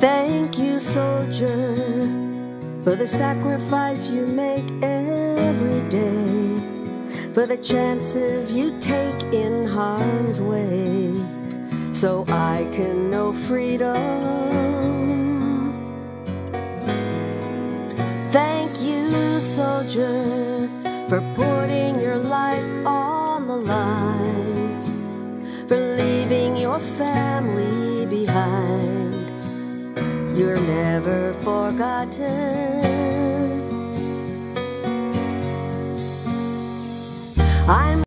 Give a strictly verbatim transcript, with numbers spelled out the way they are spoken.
Thank you, soldier, for the sacrifice you make every day, for the chances you take in harm's way, so I can know freedom. Thank you, soldier, for putting your life on the line, for leaving your family behind. You're never forgotten. I'm